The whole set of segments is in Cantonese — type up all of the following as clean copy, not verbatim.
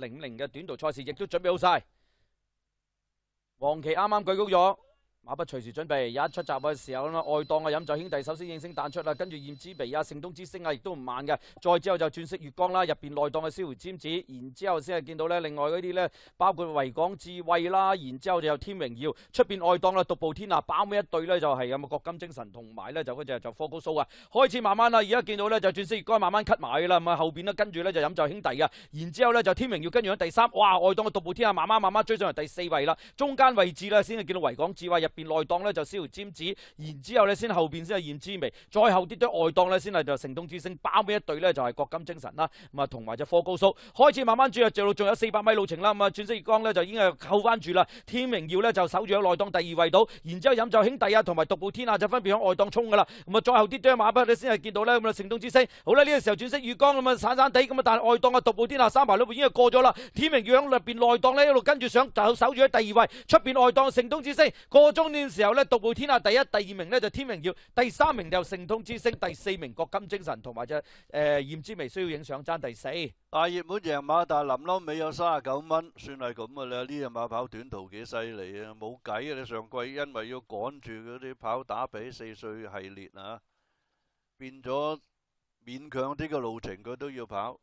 10.00嘅短途賽事亦都準備好晒。黃旗啱啱舉高咗。馬不隨時準備，一出閘嘅時候啦，外檔嘅飲酒兄弟首先應聲彈出啦，跟住燕之鼻啊、盛東之星啊，亦都唔慢嘅。再之後就鑽石月光啦，入邊內檔嘅燒回尖子，然之後先係見到咧，另外嗰啲咧，包括維港智慧啦，然之後就有天榮耀，出邊外檔啦，獨步天下，包尾一對咧就係有國金精神同埋咧就嗰隻就科高蘇啊，開始慢慢啦，而家見到咧就鑽石月光慢慢 cut 埋啦，咁啊後邊咧跟住咧就飲酒兄弟嘅，然之後咧就天榮耀跟住喺第三，哇外檔嘅獨步天下慢慢追上嚟第4位啦，中間位置咧先係見到維港智慧入邊內檔咧就燒尖子，然之後咧先後邊先係燕之眉，再後啲外檔咧先係就盛東之星，包尾一隊咧就係國金精神啦，咁啊同埋隻科高蘇開始慢慢轉入直路，仲有400米路程啦，咁啊鑽石月光咧就已經係扣翻住啦，天榮耀咧就守住喺內檔第2位度，然之後飲酒兄弟啊同埋獨步天下就分別喺外檔衝噶啦，咁啊再後啲馬匹咧先係見到咧咁啊盛東之星，好啦呢個時候鑽石月光咁啊散散地咁啊，但係外檔嘅獨步天下三排路已經係過咗啦，天榮耀喺入邊內檔咧一路跟住上就守住喺第2位，出邊外檔盛東之星過終點時候咧獨步天下第1、第2名咧就天榮耀，第3名就盛東之星，第4名國金精神同埋隻燕之眉需要影相爭第4。 大熱門贏馬，但係臨撈尾有39蚊，算係咁嘅啦。呢隻馬跑短途幾犀利啊，冇計啊！你上季因為要趕住嗰啲跑打比4歲系列啊，變咗勉強啲嘅路程佢都要跑。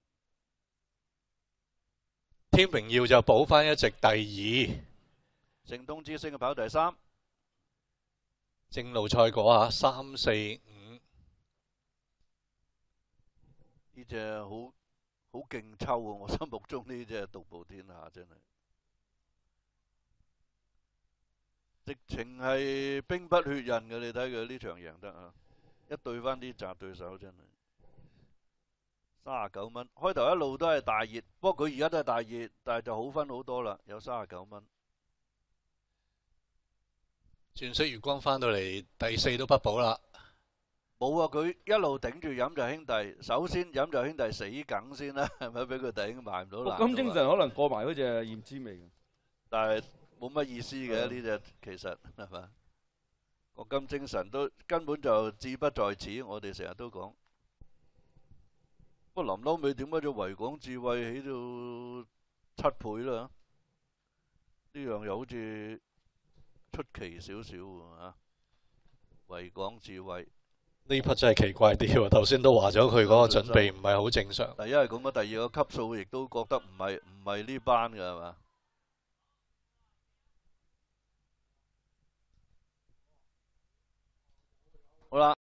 天榮耀就補翻一席第2， 盛東之星跑第3。 正路賽果啊，3、4、5， 呢隻好勁抽啊！我心目中呢隻獨步天下真係，直情係兵不血刃嘅。你睇佢呢場贏得啊，一對翻啲雜對手真係39蚊。開頭一路都係大熱，不過佢而家都係大熱，但係就好分好多啦，有39蚊。 鑽石月光翻到嚟第4都不保啦。 冇啊！佢一路頂住飲酒兄弟，首先飲酒兄弟死梗先啦，係咪俾佢頂埋唔到欄？ 國金精神可能過埋嗰隻燕之眉， 但係冇乜意思嘅呢隻，其實係嘛？國金精神都根本就志不在此，我哋成日都講。不過臨撈尾點解隻維港智慧起到7倍啦？呢樣又好似出奇少少啊！維港智慧呢匹真係奇怪啲喎，頭先都話咗佢嗰個準備唔係好正常。 第一係咁啊，第二個級數亦都覺得唔係呢班嘅係嘛？好啦。